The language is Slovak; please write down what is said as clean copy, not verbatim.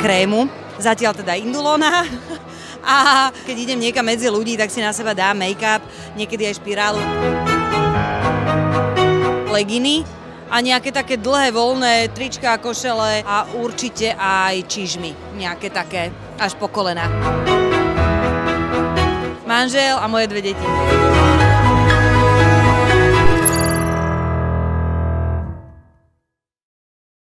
krému, zatiaľ teda indulóna. A keď idem niekam medzi ľudí, tak si na seba dám make-up, niekedy aj špirálu. Leginy a nejaké také dlhé, voľné trička, košele a určite aj čižmy, nejaké také až po kolená. Manžel a moje 2 deti.